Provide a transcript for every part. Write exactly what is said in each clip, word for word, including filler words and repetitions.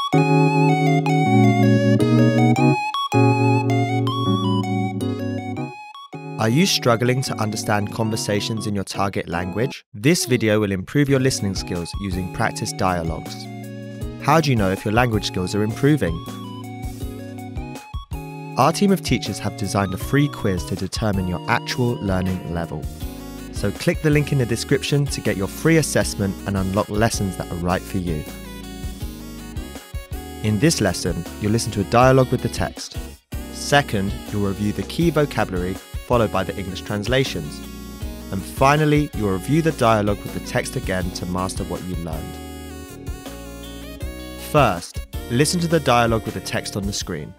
Are you struggling to understand conversations in your target language? This video will improve your listening skills using practice dialogues. How do you know if your language skills are improving? Our team of teachers have designed a free quiz to determine your actual learning level. So click the link in the description to get your free assessment and unlock lessons that are right for you. In this lesson, you'll listen to a dialogue with the text. Second, you'll review the key vocabulary, followed by the English translations. And finally, you'll review the dialogue with the text again to master what you learned. First, listen to the dialogue with the text on the screen.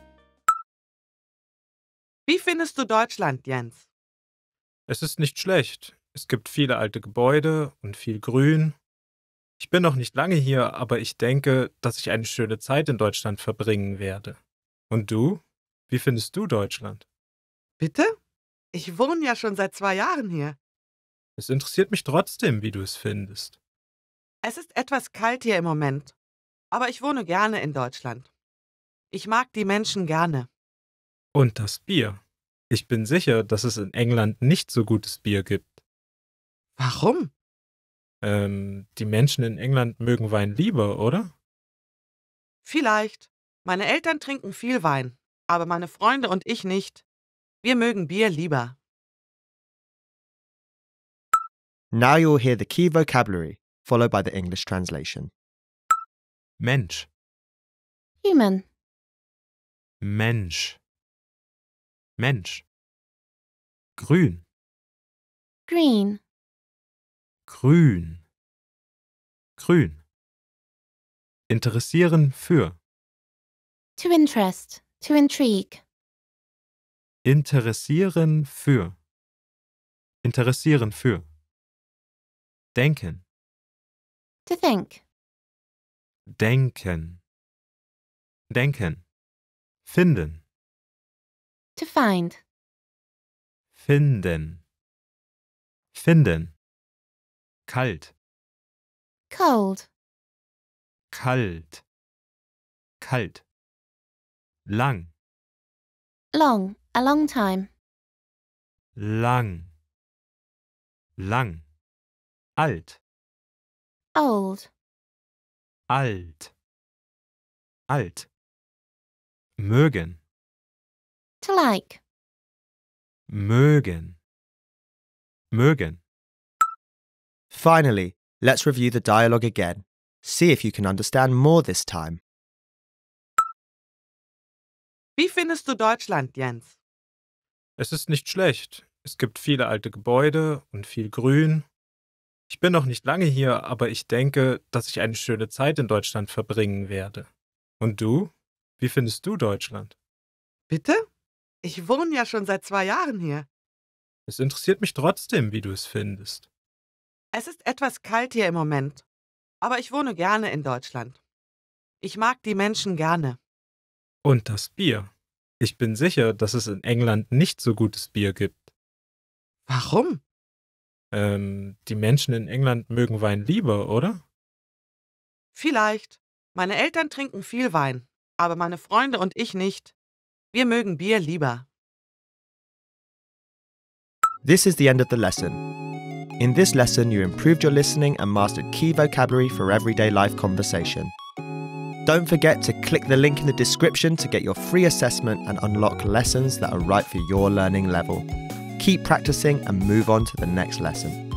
Wie findest du Deutschland, Jens? Es ist nicht schlecht. Es gibt viele alte Gebäude und viel Grün. Ich bin noch nicht lange hier, aber ich denke, dass ich eine schöne Zeit in Deutschland verbringen werde. Und du? Wie findest du Deutschland? Bitte? Ich wohne ja schon seit zwei Jahren hier. Es interessiert mich trotzdem, wie du es findest. Es ist etwas kalt hier im Moment, aber ich wohne gerne in Deutschland. Ich mag die Menschen gerne. Und das Bier. Ich bin sicher, dass es in England nicht so gutes Bier gibt. Warum? Ähm, die Menschen in England mögen Wein lieber, oder? Vielleicht. Meine Eltern trinken viel Wein, aber meine Freunde und ich nicht. Wir mögen Bier lieber. Now you'll hear the key vocabulary, followed by the English translation. Mensch, Human. Mensch, Mensch. Grün, Green. grün, grün. Interessieren für, To interest. To intrigue. interessieren für, interessieren für. Denken, To think. denken, denken. Finden, To find. finden, finden. Kalt, Cold. kalt, kalt. Lang, Long. A long time. lang, lang. Alt, Old. alt, alt. Mögen, To like. mögen, mögen. Finally, let's review the dialogue again. See if you can understand more this time. Wie findest du Deutschland, Jens? Es ist nicht schlecht. Es gibt viele alte Gebäude und viel Grün. Ich bin noch nicht lange hier, aber ich denke, dass ich eine schöne Zeit in Deutschland verbringen werde. Und du? Wie findest du Deutschland? Bitte? Ich wohne ja schon seit zwei Jahren hier. Es interessiert mich trotzdem, wie du es findest. Es ist etwas kalt hier im Moment, aber ich wohne gerne in Deutschland. Ich mag die Menschen gerne. Und das Bier. Ich bin sicher, dass es in England nicht so gutes Bier gibt. Warum? Ähm, die Menschen in England mögen Wein lieber, oder? Vielleicht. Meine Eltern trinken viel Wein, aber meine Freunde und ich nicht. Wir mögen Bier lieber. This is the end of the lesson. In this lesson, you improved your listening and mastered key vocabulary for everyday life conversation. Don't forget to click the link in the description to get your free assessment and unlock lessons that are right for your learning level. Keep practicing and move on to the next lesson.